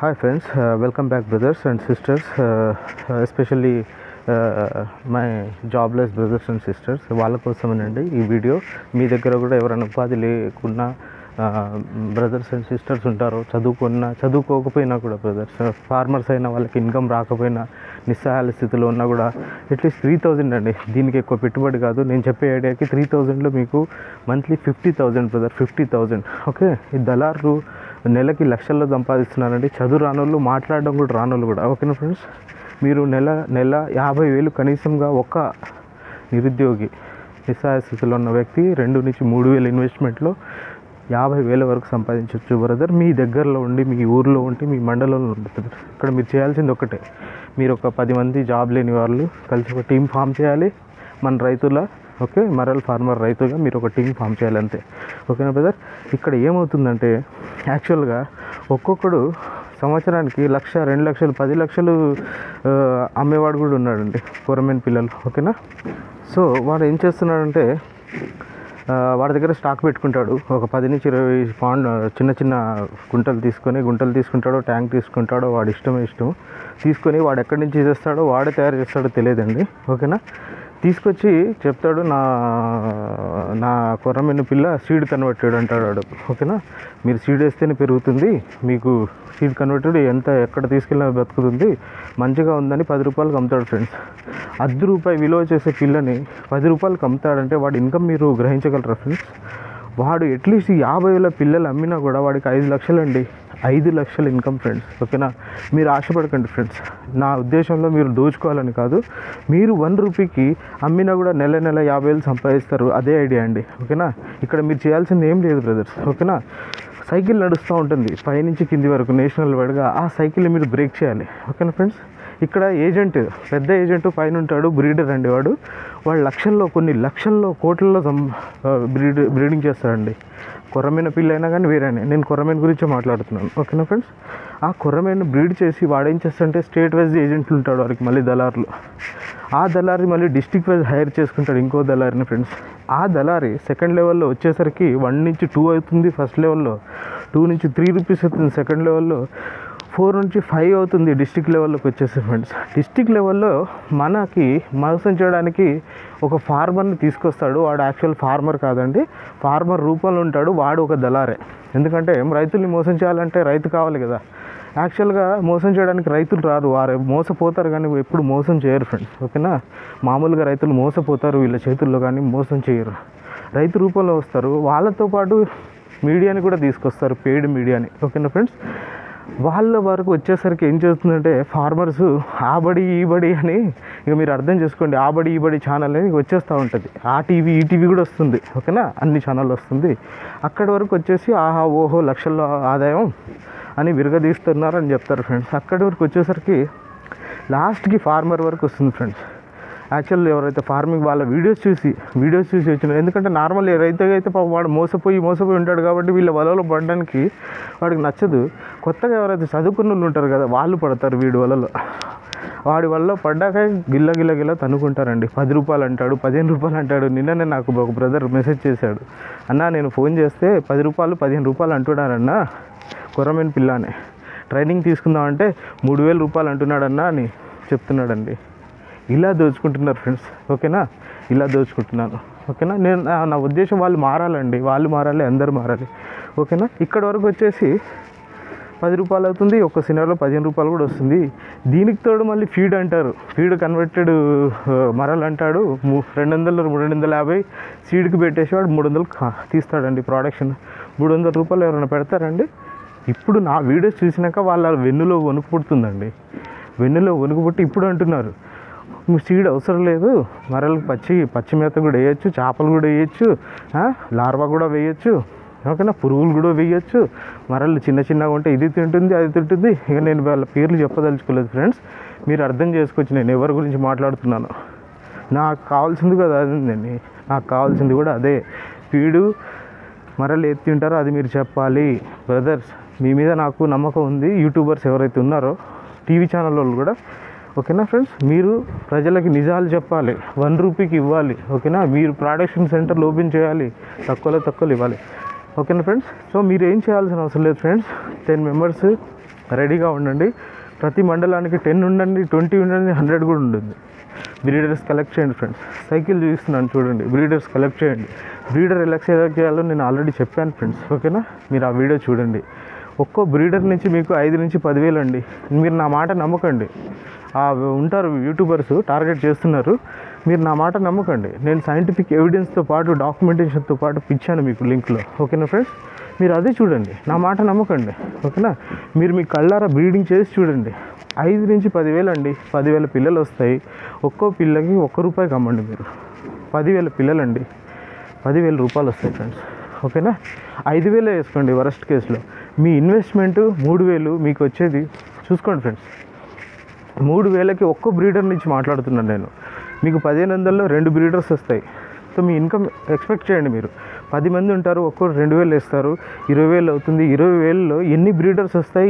Hi friends, welcome back brothers and sisters, especially my jobless brothers and sisters. వాళ్ళ కోసమేనండి ఈ video. మీ దగ్గర కూడా ఎవరైనా ఉపాధి లేకున్నా బ్రదర్స్ అండ్ సిస్టర్స్ ఉంటారో, చదువుకోకపోయినా కూడా బ్రదర్స్, ఫార్మర్స్ అయినా వాళ్ళకి ఇన్కమ్ రాకపోయినా నిస్సహాయ స్థితిలో ఉన్నా కూడా అట్లీస్ట్ 3000 అండి. దీనికి ఎక్కువ పెట్టుబడి కాదు. నేను చెప్పే ఐడియాకి 3000లో మీకు మంత్లీ 50,000 బ్రదర్, 50,000. ఓకే, ఈ దళారులు నెలకి లక్షల్లో సంపాదిస్తున్నారండి. చదువు రానోళ్ళు, మాట్లాడడం కూడా రానోళ్ళు కూడా. ఓకేనా ఫ్రెండ్స్, మీరు నెల 50,000 కనీసంగా ఒక్క నిరుద్యోగి, నిస్సహాయ స్థితిలో ఉన్న వ్యక్తి 2 నుంచి 3,000 ఇన్వెస్ట్మెంట్లో 50,000 వరకు సంపాదించవచ్చు బ్రదర్. మీ దగ్గరలో ఉండి, మీ ఊర్లో ఉండి, మీ మండలంలో ఉండి బ్రదర్. ఇక్కడ మీరు చేయాల్సింది ఒకటే, మీరు ఒక 10 మంది జాబ్ లేని వాళ్ళు కలిసి ఒక టీం ఫామ్ చేయాలి. మన రైతుల మరల్ ఫార్మర్ రైతుగా మీరు ఒక టీం ఫామ్ చేయాలి అంతే. ఓకేనా బ్రదర్. ఇక్కడ ఏమవుతుందంటే యాక్చువల్గా ఒక్కొక్కడు సంవత్సరానికి 1,00,000, 2,00,000, 10 లక్షలు అమ్మేవాడు కూడా ఉన్నాడండి, కొరమైన పిల్లలు. ఓకేనా. సో వాడు ఏం చేస్తున్నాడంటే వాడి దగ్గర స్టాక్ పెట్టుకుంటాడు. ఒక 10 నుంచి 20 పాండ్ చిన్న గుంటలు తీసుకుంటాడో, ట్యాంక్ తీసుకుంటాడో, వాడి ఇష్టం తీసుకొని వాడు ఎక్కడి నుంచి చేస్తాడో, వాడే తయారు చేస్తాడో తెలియదండి. ఓకేనా. తీసుకొచ్చి చెప్తాడు, నా కొర్రమైన పిల్ల సీడ్ కన్వర్టెడ్ అంటాడు వాడు. ఓకేనా. మీరు సీడ్ వేస్తేనే పెరుగుతుంది, మీకు సీడ్ కన్వర్టెడ్ ఎక్కడ తీసుకెళ్ళినా బతుకుతుంది, మంచిగా ఉందని 10 రూపాయలకు అమ్ముతాడు ఫ్రెండ్స్. ₹10 విలువ చేసే పిల్లని 10 రూపాయలకు అమ్ముతాడంటే వాడి ఇన్కమ్ మీరు గ్రహించగలరా ఫ్రెండ్స్. వాడు అట్లీస్ట్ 50,000 పిల్లలు అమ్మినా కూడా వాడికి 5 లక్షలు అండి, 5 లక్షల ఇన్కమ్ ఫ్రెండ్స్. ఓకేనా. మీరు ఆశపడకండి ఫ్రెండ్స్. నా ఉద్దేశంలో మీరు దోచుకోవాలని కాదు, మీరు ₹1 అమ్మినా కూడా నెల 50,000 సంపాదిస్తారు. అదే ఐడియా అండి. ఓకేనా. ఇక్కడ మీరు చేయాల్సింది ఏం లేదు బ్రదర్స్. ఓకేనా. సైకిల్ నడుస్తూ ఉంటుంది పైనుంచి కింది వరకు నేషనల్ వైడ్గా. ఆ సైకిల్ని మీరు బ్రేక్ చేయాలి. ఓకేనా ఫ్రెండ్స్. ఇక్కడ ఏజెంట్, పెద్ద ఏజెంట్ పైన ఉంటాడు, బ్రీడర్ అండి వాడు లక్షల్లో, కొన్ని లక్షల్లో, కోట్లలో బ్రీడింగ్ చేస్తాడండి. కొర్రమైన పిల్ల అయినా కానీ వేరేనే, నేను కొర్రమైన గురించే మాట్లాడుతున్నాను. ఓకేనా ఫ్రెండ్స్. ఆ కొర్రమైన బ్రీడ్ చేసి వాడేం చేస్తాడంటే స్టేట్ వైజ్ ఏజెంట్లు ఉంటాడు వారికి, మళ్ళీ దళారులు. ఆ దళారి మళ్ళీ డిస్ట్రిక్ట్ వైజ్ హైర్ చేసుకుంటాడు ఇంకో దళారిని ఫ్రెండ్స్. ఆ దళారి సెకండ్ లెవెల్లో వచ్చేసరికి 1 నుంచి 2 అవుతుంది ఫస్ట్ లెవెల్లో, 2 నుంచి 3 రూపీస్ అవుతుంది సెకండ్ లెవెల్లో, 4 నుంచి 5 అవుతుంది డిస్ట్రిక్ట్ లెవెల్లోకి వచ్చేసి ఫ్రెండ్స్. డిస్ట్రిక్ట్ లెవెల్లో మనకి మోసం చేయడానికి ఒక ఫార్మర్ని తీసుకొస్తాడు. వాడు యాక్చువల్ ఫార్మర్ కాదండి, ఫార్మర్ రూపంలో ఉంటాడు. వాడు ఒక దళారే. ఎందుకంటే రైతుల్ని మోసం చేయాలంటే రైతు కావాలి కదా. యాక్చువల్గా మోసం చేయడానికి రైతులు రారు, వారు మోసపోతారు కానీ ఎప్పుడు మోసం చేయరు ఫ్రెండ్స్. ఓకేనా. మామూలుగా రైతులు మోసపోతారు, వీళ్ళ చేతుల్లో కానీ మోసం చేయరు. రైతు రూపంలో వస్తారు. వాళ్ళతో పాటు మీడియాని కూడా తీసుకొస్తారు, పెయిడ్ మీడియాని. ఓకేనా ఫ్రెండ్స్. వాళ్ళ వరకు వచ్చేసరికి ఏం చేస్తుందంటే ఫార్మర్స్ ఆ బడి అని ఇక మీరు అర్థం చేసుకోండి. ఆ బడి ఛానల్ అని వచ్చేస్తూ ఉంటుంది. ఆ టీవీ, ఈ టీవీ కూడా వస్తుంది. ఓకేనా. అన్ని ఛానల్ వస్తుంది. అక్కడి వరకు వచ్చేసి ఆహా ఓహో లక్షల్లో ఆదాయం అని విరగదీస్తున్నారు అని చెప్తారు ఫ్రెండ్స్. అక్కడి వరకు వచ్చేసరికి లాస్ట్కి ఫార్మర్ వరకు వస్తుంది ఫ్రెండ్స్. యాక్చువల్ ఎవరైతే ఫార్మింగ్ వాళ్ళ వీడియోస్ చూసి వచ్చినారు. ఎందుకంటే నార్మల్ రైతుగా అయితే వాడు మోసపోయి ఉంటాడు కాబట్టి వీళ్ళ వలలో పడడానికి వాడికి నచ్చదు. కొత్తగా ఎవరైతే చదువుకున్న వాళ్ళు ఉంటారు కదా, వాళ్ళు పడతారు వీడి వలలో. వాడి వల్ల పడ్డాక గిల్ల తనుకుంటారండి. ₹10 అంటాడు, ₹15 అంటాడు. నిన్ననే నాకు ఒక బ్రదర్ మెసేజ్ చేశాడు, అన్నా నేను ఫోన్ చేస్తే ₹10, ₹15 అంటున్నారన్నా, కొరమైన పిల్లానే ట్రైనింగ్ తీసుకుందామంటే ₹3,000 అంటున్నాడన్నా అని చెప్తున్నాడండి. ఇలా దోచుకుంటున్నారు ఫ్రెండ్స్. ఓకేనా. ఇలా దోచుకుంటున్నాను. ఓకేనా. నేను నా ఉద్దేశం వాళ్ళు మారాలండి, వాళ్ళు మారాలి, అందరూ మారాలి. ఓకేనా. ఇక్కడ వరకు వచ్చేసి ₹10 అవుతుంది, ఒక సినిమాలో ₹15 కూడా వస్తుంది. దీనికి తోడు మళ్ళీ ఫీడ్ అంటారు, ఫీడ్ కన్వర్టెడ్ మరల్ అంటాడు. 200, 350 సీడ్కి పెట్టేసేవాడు 300 తీస్తాడండి ప్రొడక్షన్. ₹300 ఎవరైనా పెడతారండి. ఇప్పుడు నా వీడియోస్ చూసినాక వాళ్ళ వెన్నులో వణుకు పుడుతుందండి. వెన్నులో వణుకు పుట్టి ఇప్పుడు అంటున్నారు సీడ్ అవసరం లేదు, మరలకు పచ్చి మేత కూడా వేయచ్చు, చేపలు కూడా వేయచ్చు, లార్వా కూడా వేయచ్చు. ఓకేనా. పురుగులు కూడా వేయచ్చు. మరలు చిన్నగా ఉంటే ఇది తింటుంది, అది తింటుంది. ఇక నేను వాళ్ళ పేర్లు చెప్పదలుచుకోలేదు ఫ్రెండ్స్, మీరు అర్థం చేసుకోవచ్చు నేను ఎవరి గురించి మాట్లాడుతున్నాను. నాకు కావాల్సింది కూడా అదేందండి, నాకు కావాల్సింది కూడా అదే. ఫీడు మరలు ఏది తింటారో అది మీరు చెప్పాలి బ్రదర్స్. మీ మీద నాకు నమ్మకం ఉంది. యూట్యూబర్స్ ఎవరైతే ఉన్నారో, టీవీ ఛానల్ వాళ్ళు కూడా. ఓకేనా ఫ్రెండ్స్. మీరు ప్రజలకి నిజాలు చెప్పాలి, ₹1 ఇవ్వాలి. ఓకేనా. మీరు ప్రొడక్షన్ సెంటర్లు ఓపెన్ చేయాలి, తక్కువలో ఇవ్వాలి. ఓకేనా ఫ్రెండ్స్. సో మీరు ఏం చేయాల్సిన అవసరం లేదు ఫ్రెండ్స్. 10 మెంబర్స్ రెడీగా ఉండండి. ప్రతి మండలానికి 10 ఉండండి, 20 ఉండండి, 100 కూడా ఉంటుంది. బ్రీడర్స్ కలెక్ట్ చేయండి ఫ్రెండ్స్. సైకిల్ చూపిస్తున్నాను చూడండి, బ్రీడర్స్ కలెక్ట్ చేయండి. బ్రీడర్ ఎలా సెలెక్ట్ చేయాలో నేను ఆల్రెడీ చెప్పాను ఫ్రెండ్స్, ఓకేనా. మీరు ఆ వీడియో చూడండి. ఒక్కో బ్రీడర్ నుంచి మీకు 5 నుంచి 10,000 అండి. మీరు నా మాట నమ్మకండి. ఉంటారు యూట్యూబర్స్ టార్గెట్ చేస్తున్నారు, మీరు నా మాట నమ్మకండి. నేను సైంటిఫిక్ ఎవిడెన్స్తో పాటు డాక్యుమెంటేషన్తో పాటు ఇచ్చాను మీకు లింక్లో, ఓకేనా ఫ్రెండ్స్. మీరు అదే చూడండి, నా మాట నమ్మకండి, ఓకేనా. మీరు మీ కళ్ళారా బ్రీడింగ్ చేసి చూడండి. 5 నుంచి 10,000 అండి. 10,000 పిల్లలు వస్తాయి. ఒక్కో పిల్లకి ₹1 అమ్మండి మీరు. 10,000 పిల్లలండి, 10,000 రూపాయలు వస్తాయి ఫ్రెండ్స్, ఓకేనా. 5,000 వేసుకోండి వరస్ట్ కేసులో. మీ ఇన్వెస్ట్మెంట్ 3,000 మీకు వచ్చేది చూసుకోండి ఫ్రెండ్స్. 3,000కి ఒక్కో బ్రీడర్ నుంచి మాట్లాడుతున్నాను నేను. మీకు 1,500లో 2 బ్రీడర్స్ వస్తాయి. సో మీ ఇన్కమ్ ఎక్స్పెక్ట్ చేయండి. మీరు 10 మంది ఉంటారు, ఒక్కరు 2,000 వేస్తారు, 20,000 అవుతుంది. 20,000లో ఎన్ని బ్రీడర్స్ వస్తాయి,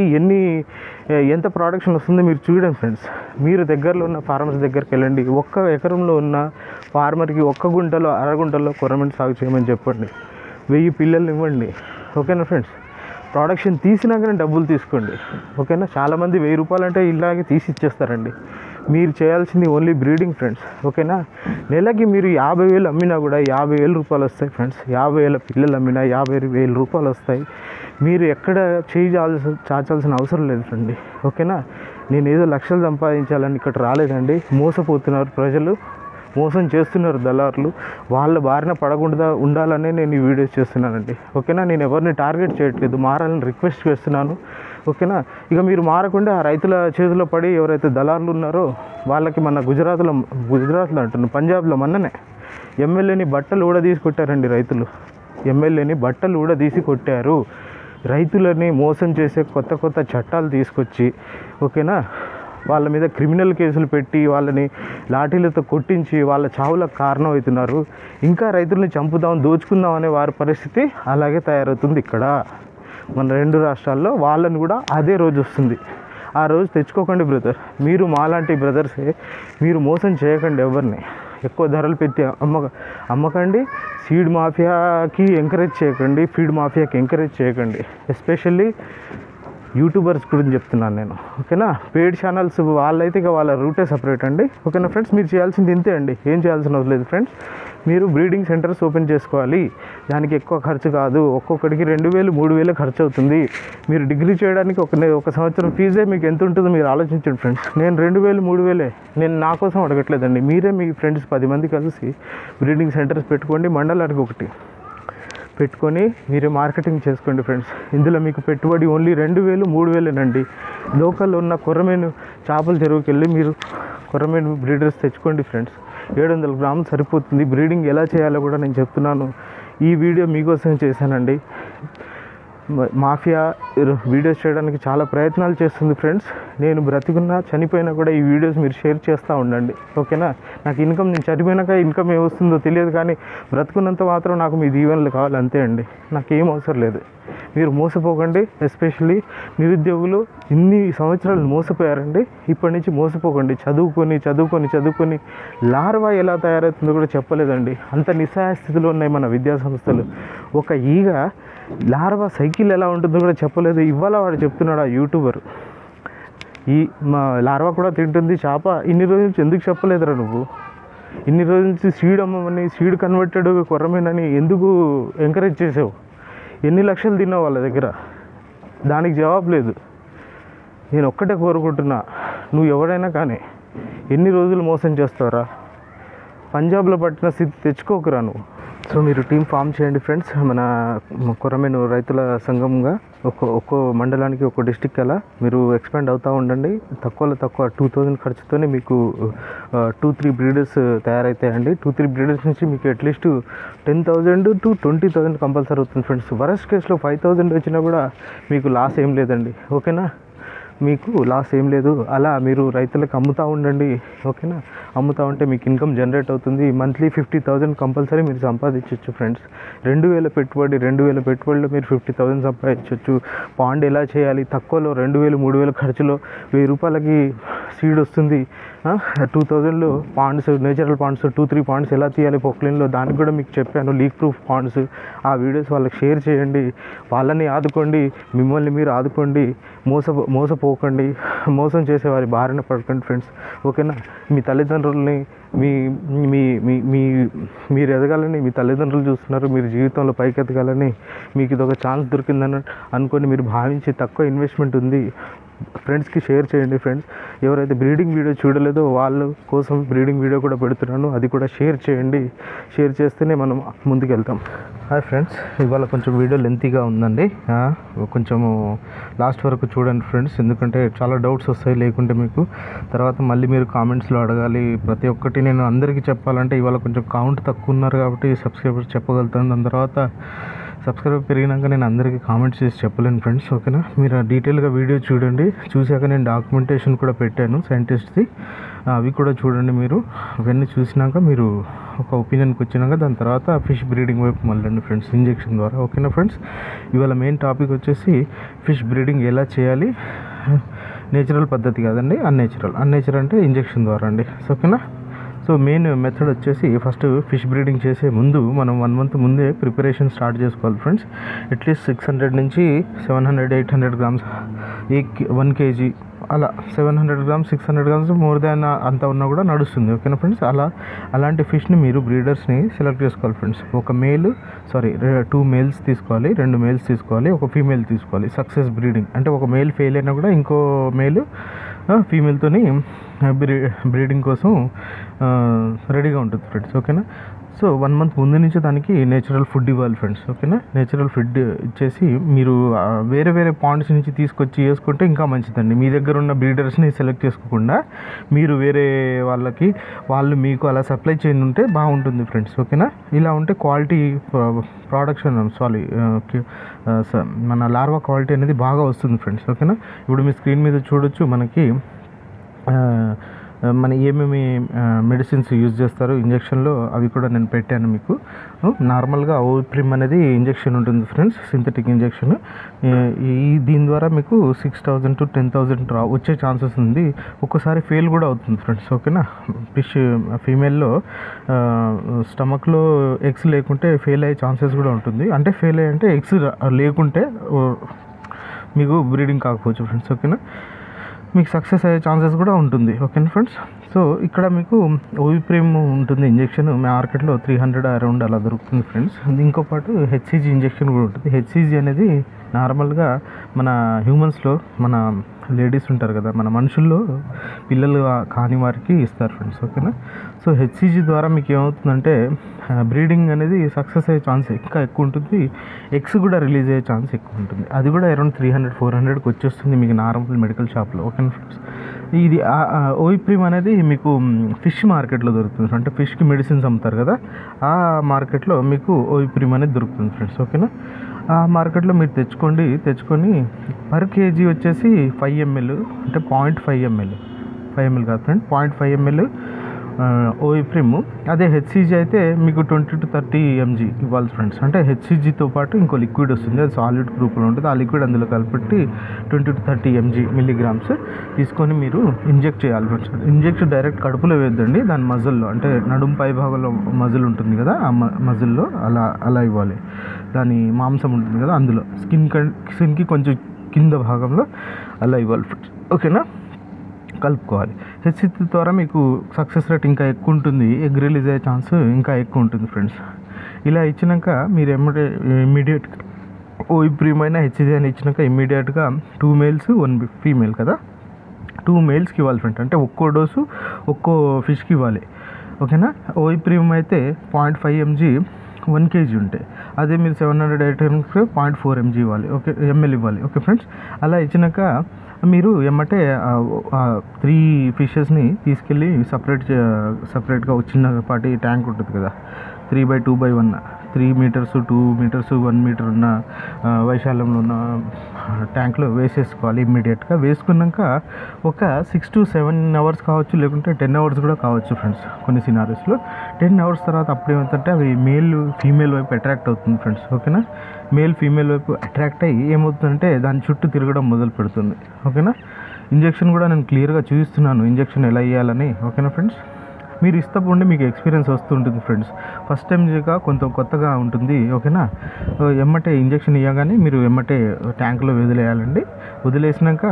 ఎంత ప్రొడక్షన్ వస్తుందో మీరు చూడండి ఫ్రెండ్స్. మీరు దగ్గరలో ఉన్న ఫార్మర్స్ దగ్గరికి వెళ్ళండి. 1 ఎకరంలో ఉన్న ఫార్మర్కి 1 గుంటలో, అరగుంటలో కొర్రమీను సాగు చేయమని చెప్పండి. 1000 పిల్లల్ని ఇవ్వండి, ఓకేనా ఫ్రెండ్స్. ప్రొడక్షన్ తీసినాకనే డబ్బులు తీసుకోండి, ఓకేనా. చాలామంది ₹1000 అంటే ఇలాగే తీసి ఇచ్చేస్తారండి. మీరు చేయాల్సింది ఓన్లీ బ్రీడింగ్ ఫ్రెండ్స్, ఓకేనా. నెలకి మీరు 50,000 అమ్మినా కూడా ₹50,000 వస్తాయి ఫ్రెండ్స్. 50,000 పిల్లలు అమ్మినా ₹50,000 వస్తాయి. మీరు ఎక్కడ చాచాల్సిన అవసరం లేదు ఫ్రెండ్, ఓకేనా. నేను ఏదో లక్షలు సంపాదించాలని ఇక్కడ రాలేదండి. మోసపోతున్నారు ప్రజలు, మోసం చేస్తున్నారు దళారులు. వాళ్ళ బారిన పడకుండా ఉండాలనే నేను ఈ వీడియోస్ చేస్తున్నానండి, ఓకేనా. నేను ఎవరిని టార్గెట్ చేయట్లేదు, మారాలని రిక్వెస్ట్ చేస్తున్నాను, ఓకేనా. ఇక మీరు మారకుండా ఆ రైతుల చేతిలో పడి ఎవరైతే దళారులు ఉన్నారో వాళ్ళకి మన గుజరాత్లో అంటున్నాను, పంజాబ్లో మొన్ననే ఎమ్మెల్యేని బట్టలు కూడా తీసి కొట్టారండి రైతులు. ఎమ్మెల్యేని బట్టలు కూడా తీసి కొట్టారు. రైతులని మోసం చేసే కొత్త చట్టాలు తీసుకొచ్చి, ఓకేనా, వాళ్ళ మీద క్రిమినల్ కేసులు పెట్టి వాళ్ళని లాఠీలతో కొట్టించి వాళ్ళ చావులకు కారణం అవుతున్నారు. ఇంకా రైతుల్ని చంపుదాం, దోచుకుందాం అనే వారి పరిస్థితి అలాగే తయారవుతుంది ఇక్కడ మన 2 రాష్ట్రాల్లో. వాళ్ళని కూడా అదే రోజు వస్తుంది. ఆ రోజు తెచ్చుకోకండి బ్రదర్. మీరు మాలాంటి బ్రదర్సే, మీరు మోసం చేయకండి ఎవరిని. ఎక్కువ ధరలు పెట్టి అమ్మకండి. సీడ్ మాఫియాకి ఎంకరేజ్ చేయకండి, ఫీడ్ మాఫియాకి ఎంకరేజ్ చేయకండి. ఎస్పెషల్లీ యూట్యూబర్స్ గురించి చెప్తున్నాను నేను, ఓకేనా. పెయిడ్ ఛానల్స్ వాళ్ళైతే ఇక వాళ్ళ రూటే సపరేట్ అండి, ఓకేనా ఫ్రెండ్స్. మీరు చేయాల్సింది ఇంతే అండి, ఏం చేయాల్సిన అవసరం లేదు ఫ్రెండ్స్. మీరు బ్రీడింగ్ సెంటర్స్ ఓపెన్ చేసుకోవాలి. దానికి ఎక్కువ ఖర్చు కాదు, ఒక్కొక్కడికి 2,000 3,000 ఖర్చు అవుతుంది. మీరు డిగ్రీ చేయడానికి ఒక సంవత్సరం ఫీజే మీకు ఎంత ఉంటుందో మీరు ఆలోచించండి ఫ్రెండ్స్. నేను 2,000 3,000 నేను నా కోసం అడగట్లేదండి. మీరే మీ ఫ్రెండ్స్ 10 మంది కలిసి బ్రీడింగ్ సెంటర్స్ పెట్టుకోండి, మండలానికి ఒకటి పెట్టుకొని మీరే మార్కెటింగ్ చేసుకోండి ఫ్రెండ్స్. ఇందులో మీకు పెట్టుబడి ఓన్లీ 2,000 3,000 లోకల్లో ఉన్న కొర్రమీను చేపల చెరువుకి వెళ్ళి మీరు కొర్రమీను బ్రీడర్స్ తెచ్చుకోండి ఫ్రెండ్స్. 700 గ్రాములు సరిపోతుంది. బ్రీడింగ్ ఎలా చేయాలో కూడా నేను చెప్తున్నాను. ఈ వీడియో మీకోసం చేశానండి. మాఫియా వీడియోస్ చేయడానికి చాలా ప్రయత్నాలు చేస్తుంది ఫ్రెండ్స్. నేను బ్రతికున్నా చనిపోయినా కూడా ఈ వీడియోస్ మీరు షేర్ చేస్తూ ఉండండి, ఓకేనా. నాకు ఇన్కమ్, నేను చనిపోయినాక ఇన్కమ్ ఏమొస్తుందో తెలియదు, కానీ బ్రతుకున్నంత మాత్రం నాకు మీ దీవెనలు కావాలి అంతే అండి. నాకేం అవసరం లేదు. మీరు మోసపోకండి. ఎస్పెషల్లీ నిరుద్యోగులు ఇన్ని సంవత్సరాలు మోసపోయారండి. ఇప్పటి నుంచి మోసపోకండి. చదువుకొని లార్వా ఎలా తయారవుతుందో కూడా చెప్పలేదండి. అంత నిస్సహాయ స్థితిలో ఉన్నాయి మన విద్యా సంస్థలు. ఒక ఈగ లార్వా సైకిల్ ఎలా ఉంటుందో కూడా చెప్పలేదు. ఇవాళ వాడు చెప్తున్నాడు ఆ యూట్యూబర్, మా లార్వా కూడా తింటుంది చేప. ఇన్ని రోజుల నుంచి ఎందుకు చెప్పలేదురా నువ్వు? ఇన్ని రోజుల నుంచి సీడ్ అమ్మమని, సీడ్ కన్వర్టెడ్ కొర్రమీనని ఎందుకు ఎంకరేజ్ చేసావు? ఎన్ని లక్షలు తిన్నావు వాళ్ళ దగ్గర? దానికి జవాబు లేదు. నేను ఒక్కటే కోరుకుంటున్నా, నువ్వు ఎవడైనా కానీ ఎన్ని రోజులు మోసం చేస్తావురా? పంజాబ్లో పట్టిన స్థితి తెచ్చుకోకురా నువ్వు. సో మీరు టీం ఫామ్ చేయండి ఫ్రెండ్స్. మన కొర్రమీను రైతుల సంఘంగా ఒక్కో మండలానికి ఒక్కో డిస్టిక్ అలా మీరు ఎక్స్పాండ్ అవుతూ ఉండండి. తక్కువలో తక్కువ 2,000 ఖర్చుతోనే మీకు 2-3 బ్రీడర్స్ తయారవుతాయండి. 2-3 బ్రీడర్స్ నుంచి మీకు అట్లీస్ట్ 10,000 to 20,000 కంపల్సరీ అవుతుంది ఫ్రెండ్స్. వరస్ట్ కేసులో 5,000 వచ్చినా కూడా మీకు లాస్ ఏం లేదండి, ఓకేనా. మీకు లాస్ ఏం లేదు. అలా మీరు రైతులకు అమ్ముతూ ఉండండి, ఓకేనా. అమ్ముతూ ఉంటే మీకు ఇన్కమ్ జనరేట్ అవుతుంది. మంత్లీ 50,000 కంపల్సరీ మీరు సంపాదించవచ్చు ఫ్రెండ్స్. 2,000 పెట్టుబడి, 2,000 పెట్టుబడిలో మీరు 50,000 సంపాదించవచ్చు. పాండ్ ఎలా చేయాలి? తక్కువలో 2,000 3,000 ఖర్చులో ₹1,000కి సీడ్ వస్తుంది. 2,000లో పాండ్స్, నేచురల్ పాండ్స్ 2-3 పాండ్స్ ఎలా తీయాలి పొక్లైన్లో, దానికి కూడా మీకు చెప్పాను. Leak proof ponds. ఆ వీడియోస్ వాళ్ళకి షేర్ చేయండి. వాళ్ళని ఆదుకోండి, మిమ్మల్ని మీరు ఆదుకోండి. మోసపోకండి, మోసం చేసే వారి బారిన పడకండి ఫ్రెండ్స్. ఓకేనా? మీ తల్లిదండ్రులని మీ మీ మీ మీ మీరు ఎదగాలని మీ తల్లిదండ్రులు చూస్తున్నారు, మీరు జీవితంలో పైకి ఎదగాలని మీకు ఇది ఒక ఛాన్స్ దొరికిందని అనుకొని మీరు భావించి తక్కువ ఇన్వెస్ట్మెంట్ ఉంది ఫ్రెండ్స్కి షేర్ చేయండి. ఫ్రెండ్స్ ఎవరైతే బ్రీడింగ్ వీడియో చూడలేదో వాళ్ళ కోసం బ్రీడింగ్ వీడియో కూడా పెడుతున్నాను, అది కూడా షేర్ చేయండి. షేర్ చేస్తేనే మనం ముందుకు వెళ్తాం. హాయ్ ఫ్రెండ్స్, ఇవాళ కొంచెం వీడియో లెంతీగా ఉందండి, కొంచెము లాస్ట్ వరకు చూడండి ఫ్రెండ్స్, ఎందుకంటే చాలా డౌట్స్ వస్తాయి. లేకుంటే మీకు తర్వాత మళ్ళీ మీరు కామెంట్స్లో అడగాలి. ప్రతి ఒక్కటి నేను అందరికీ చెప్పాలంటే ఇవాళ కొంచెం కౌంట్ తక్కువ ఉన్నారు కాబట్టి సబ్స్క్రైబర్స్ చెప్పగలుగుతాను. దాని తర్వాత సబ్స్క్రైబర్ పెరిగినాక నేను అందరికీ కామెంట్స్ చేసి చెప్పలేను ఫ్రెండ్స్. ఓకేనా? మీరు డీటెయిల్గా వీడియో చూడండి. చూశాక నేను డాక్యుమెంటేషన్ కూడా పెట్టాను సైంటిస్ట్ది, అవి కూడా చూడండి. మీరు అవన్నీ చూసినాక మీరు ఒక ఒపీనియన్కి వచ్చినాక దాని తర్వాత ఫిష్ బ్రీడింగ్ వైపు మళ్ళండి ఫ్రెండ్స్, ఇంజెక్షన్ ద్వారా. ఓకేనా ఫ్రెండ్స్? ఇవాళ మెయిన్ టాపిక్ వచ్చేసి ఫిష్ బ్రీడింగ్ ఎలా చేయాలి. నేచురల్ పద్ధతి కాదండి, అన్నేచురల్ అంటే ఇంజెక్షన్ ద్వారా అండి. ఓకేనా? సో మెయిన్ మెథడ్ వచ్చేసి ఫస్ట్ ఫిష్ బ్రీడింగ్ చేసే ముందు మనం 1 month ముందే ప్రిపరేషన్ స్టార్ట్ చేసుకోవాలి ఫ్రెండ్స్. అట్లీస్ట్ 600 నుంచి 700-800 grams 1 kg అలా 700 grams 600 grams మోర్ దాన్ అంత ఉన్నా కూడా నడుస్తుంది. ఓకేనా ఫ్రెండ్స్? అలాంటి ఫిష్ని మీరు బ్రీడర్స్ని సెలెక్ట్ చేసుకోవాలి ఫ్రెండ్స్. 2 మేల్స్ తీసుకోవాలి, 2 మేల్స్ తీసుకోవాలి, 1 ఫీమేల్ తీసుకోవాలి. సక్సెస్ బ్రీడింగ్ అంటే ఒక మేల్ ఫెయిల్ అయినా కూడా ఇంకో మేల్ ఫీమేల్తోని బ్రీడింగ్ కోసం రెడీగా ఉంటుంది ఫ్రెండ్స్. ఓకేనా? సో 1 month ముందు నుంచి దానికి నేచురల్ ఫుడ్ ఇవ్వాలి ఫ్రెండ్స్. ఓకేనా? నేచురల్ ఫుడ్ ఇచ్చేసి మీరు వేరే వేరే పాండ్స్ నుంచి తీసుకొచ్చి వేసుకుంటే ఇంకా మంచిదండి. మీ దగ్గర ఉన్న బ్రీడర్స్ని సెలెక్ట్ చేసుకోకుండా మీరు వేరే వాళ్ళు మీకు అలా సప్లై చేయని ఉంటే బాగుంటుంది ఫ్రెండ్స్. ఓకేనా? ఇలా ఉంటే క్వాలిటీ ప్రొడక్షన్ మన లార్వా క్వాలిటీ అనేది బాగా వస్తుంది ఫ్రెండ్స్. ఓకేనా? ఇప్పుడు మీ స్క్రీన్ మీద చూడొచ్చు మనకి మన ఏమేమి మెడిసిన్స్ యూజ్ చేస్తారు ఇంజెక్షన్లో, అవి కూడా నేను పెట్టాను మీకు. నార్మల్గా ఓప్రిమ్ అనేది ఇంజెక్షన్ ఉంటుంది ఫ్రెండ్స్, సింథటిక్ ఇంజెక్షన్. దీని ద్వారా మీకు 6,000 to 10,000 వచ్చే ఛాన్సెస్ ఉంది. ఒక్కోసారి ఫెయిల్ కూడా అవుతుంది ఫ్రెండ్స్. ఓకేనా? ఫిష్ ఫీమేల్లో స్టమక్లో ఎగ్స్ లేకుంటే ఫెయిల్ అయ్యే ఛాన్సెస్ కూడా ఉంటుంది. అంటే ఫెయిల్ అయ్యంటే ఎగ్స్ లేకుంటే మీకు బ్రీడింగ్ కాకపోవచ్చు ఫ్రెండ్స్. ఓకేనా? మీకు సక్సెస్ అయ్యే ఛాన్సెస్ కూడా ఉంటుంది. ఓకేనా ఫ్రెండ్స్? సో ఇక్కడ మీకు ఓవిప్రిమ్ ఉంటుంది ఇంజెక్షన్, మార్కెట్లో 300 అరౌండ్ అలా దొరుకుతుంది ఫ్రెండ్స్. ఇంకో పాటు హెచ్సిజీ ఇంజెక్షన్ కూడా ఉంటుంది. హెచ్సిజీ అనేది నార్మల్గా మన హ్యూమన్స్లో మన లేడీస్ ఉంటారు కదా, మన మనుషుల్లో పిల్లలు కాని వారికి ఇస్తారు ఫ్రెండ్స్. ఓకేనా? సో హెచ్సిజీ ద్వారా మీకు ఏమవుతుందంటే బ్రీడింగ్ అనేది సక్సెస్ అయ్యే ఛాన్స్ ఇంకా ఎక్కువ ఉంటుంది, ఎగ్స్ కూడా రిలీజ్ అయ్యే ఛాన్స్ ఎక్కువ ఉంటుంది. అది కూడా అరౌండ్ 300-400కి వచ్చేస్తుంది మీకు నార్మల్ మెడికల్ షాప్లో. ఓకేనా ఫ్రెండ్స్? ఇది ఓవిప్రిమ్ అనేది మీకు ఫిష్ మార్కెట్లో దొరుకుతుంది. అంటే ఫిష్కి మెడిసిన్స్ అమ్ముతారు కదా, ఆ మార్కెట్లో మీకు ఓవిప్రిమ్ అనేది దొరుకుతుంది ఫ్రెండ్స్. ఓకేనా? ఆ మార్కెట్లో మీరు తెచ్చుకొని పర్ కేజీ వచ్చేసి 5 ml అంటే 0.5 ml 5 ml కాదు ఫ్రెండ్, 0.5 ml ఓవిప్రిమ్. అదే హెచ్సిజీ అయితే మీకు 20 to 30 mg ఇవ్వాలి ఫ్రెండ్స్. అంటే హెచ్సిజీతో పాటు ఇంకో లిక్విడ్ వస్తుంది, అది సాలిడ్ గ్రూప్లో ఉంటుంది. ఆ లిక్విడ్ అందులో కలిపెట్టి 20 to 30 mg తీసుకొని మీరు ఇంజెక్ట్ చేయాలి ఫ్రెండ్స్. ఇంజెక్షన్ డైరెక్ట్ కడుపులో వేద్దండి, దాని మజిల్లో అంటే నడుము పై భాగంలో మజిల్ ఉంటుంది కదా, ఆ మజిల్లో అలా ఇవ్వాలి. దాని మాంసం ఉంటుంది కదా అందులో, స్కిన్కి కొంచెం కింద భాగంలో అలా ఇవ్వాలి ఫ్రెండ్స్. ఓకేనా? కలుపుకోవాలి. హెచ్సిజీ ద్వారా మీకు సక్సెస్ రేట్ ఇంకా ఎక్కువ ఉంటుంది, ఎగ్ రిలీజ్ అయ్యే ఛాన్స్ ఇంకా ఎక్కువ ఉంటుంది ఫ్రెండ్స్. ఇలా ఇచ్చినాక మీరు ఇమ్మీడియట్గా ఓవిప్రిమ్ అయినా హెచ్సిజీ అయినా ఇచ్చినాక ఇమ్మీడియట్గా 2 males 1 female కదా, 2 males ఇవ్వాలి ఫ్రెండ్స్. అంటే ఒక్కో డోసు ఒక్కో ఫిష్కి ఇవ్వాలి. ఓకేనా? ఓవిప్రిమ్ అయితే 0.5 mg 1 kg ఉంటాయి. అదే మీరు 700-800 0.4 mg ఇవ్వాలి. ఓకే, ml ఇవ్వాలి. Okay friends? అలా ఇచ్చినాక మీరు ఏమంటే 3 ఫిషెస్ని తీసుకెళ్ళి సపరేట్గా ఒక చిన్నపాటి ట్యాంక్ ఉంటుంది కదా, 3x2x1 3 meters 2 meters 1 meter ఉన్న వైశాల్యంలో ఉన్న ట్యాంక్లో వేసేసుకోవాలి. ఇమ్మీడియట్గా వేసుకున్నాక ఒక 6 to 7 hours కావచ్చు, లేకుంటే 10 hours కూడా కావచ్చు ఫ్రెండ్స్. కొన్ని సినారీస్లో 10 hours తర్వాత అప్పుడు ఏమవుతుందంటే అవి మేల్ ఫీమేల్ వైపు అట్రాక్ట్ అవుతుంది ఫ్రెండ్స్. ఓకేనా? మేల్ ఫీమేల్ వైపు అట్రాక్ట్ అయ్యి ఏమవుతుందంటే దాని చుట్టూ తిరగడం మొదలు పెడుతుంది. ఓకేనా? ఇంజెక్షన్ కూడా నేను క్లియర్గా చూపిస్తున్నాను ఇంజెక్షన్ ఎలా వేయాలని. ఓకేనా ఫ్రెండ్స్? మీరు ఇష్టపడి మీకు ఎక్స్పీరియన్స్ వస్తుంటుంది ఫ్రెండ్స్. ఫస్ట్ టైం కొంత కొత్తగా ఉంటుంది. ఓకేనా. ఎమ్మటే ఇంజెక్షన్ ఇవ్వగానే మీరు ఎమ్మటే ట్యాంక్లో వదిలేయాలండి. వదిలేసినాక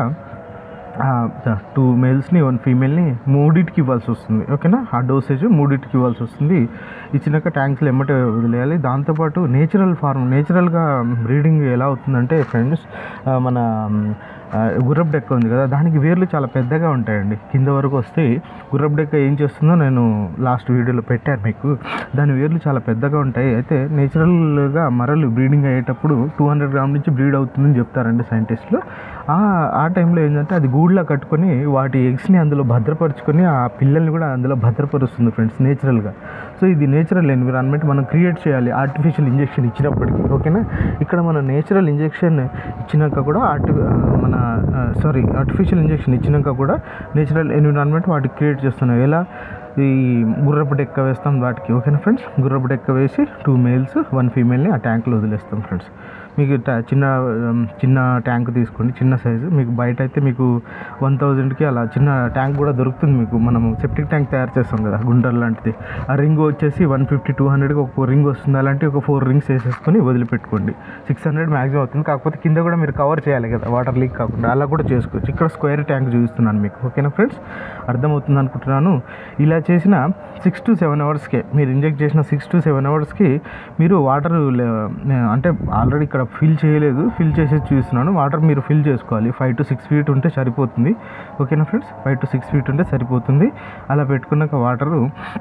2 మేల్స్ని 1 ఫీమేల్ని మూడింటికి ఇవ్వాల్సి వస్తుంది. ఓకేనా. ఆ డోసేజ్ మూడింటికి ఇవ్వాల్సి వస్తుంది. ఇచ్చినాక ట్యాంక్స్లో ఎమ్మటే వదిలేయాలి. దాంతోపాటు నేచురల్గా బ్రీడింగ్ ఎలా అవుతుందంటే ఫ్రెండ్స్, మన గుర్రపు డెక్క ఉంది కదా, దానికి వేర్లు చాలా పెద్దగా ఉంటాయండి. కింద వరకు వస్తే గుర్రపు డెక్క ఏం చేస్తుందో నేను లాస్ట్ వీడియోలో పెట్టాను మీకు. దాని వేర్లు చాలా పెద్దగా ఉంటాయి. అయితే నేచురల్గా మరలు బ్రీడింగ్ అయ్యేటప్పుడు 200 గ్రామ్ నుంచి బ్రీడ్ అవుతుందని చెప్తారండి సైంటిస్టులు. ఆ టైంలో ఏంటంటే అది గూడ్లా కట్టుకొని వాటి ఎగ్స్ని అందులో భద్రపరుచుకొని ఆ పిల్లల్ని కూడా అందులో భద్రపరుస్తుంది ఫ్రెండ్స్ నేచురల్గా. సో ఇది నేచురల్ ఎన్విరాన్మెంట్ మనం క్రియేట్ చేయాలి ఆర్టిఫిషియల్ ఇంజెక్షన్ ఇచ్చినప్పటికీ. ఓకేనా. ఇక్కడ మన నేచురల్ ఇంజెక్షన్ ఇచ్చినాక కూడా ఆర్టిఫిషియల్ ఇంజెక్షన్ ఇచ్చినాక కూడా నేచురల్ ఎన్విరాన్మెంట్ వాటికి క్రియేట్ చేస్తున్నాం. ఎలా? ఈ గుర్రపు డెక్క వేస్తాం వాటికి. ఓకేనా ఫ్రెండ్స్. గుర్రపు డెక్క వేసి 2 మేల్స్ 1 ఫీమేల్ని ఆ ట్యాంక్లో వదిలేస్తాం ఫ్రెండ్స్. మీకు చిన్న ట్యాంక్ తీసుకోండి, చిన్న సైజు. మీకు బయట అయితే మీకు 1000కి అలా చిన్న ట్యాంక్ కూడా దొరుకుతుంది మీకు. మనము సెప్టిక్ ట్యాంక్ తయారు చేస్తాం కదా గుంటర్ లాంటిది. ఆ రింగ్ వచ్చేసి 150-200కి ఒక రింగ్ వస్తుంది. అలాంటి ఒక 4 రింగ్స్ వేసేసుకొని వదిలిపెట్టుకోండి. 600 మ్యాక్సిమం అవుతుంది. కాకపోతే కింద కూడా మీరు కవర్ చేయాలి కదా వాటర్ లీక్ కాకుండా, అలా కూడా చేసుకోవచ్చు. ఇక్కడ స్క్వేర్ ట్యాంక్ చూపిస్తున్నాను మీకు. ఓకేనా ఫ్రెండ్స్. అర్థమవుతుంది అనుకుంటున్నాను. ఇలా చేసిన 6 to 7 అవర్స్కే మీరు ఇంజెక్ట్ చేసిన 6 to 7 అవర్స్కి మీరు వాటర్ అంటే ఆల్రెడీ ఇక్కడ ఫిల్ చేయలేదు, ఫిల్ చేసేది చూస్తున్నాను. వాటర్ మీరు ఫిల్ చేసుకోవాలి. 5 to 6 ఫీట్ ఉంటే సరిపోతుంది. ఓకేనా ఫ్రెండ్స్. 5 to 6 ఫీట్ ఉంటే సరిపోతుంది. అలా పెట్టుకున్నాక వాటరు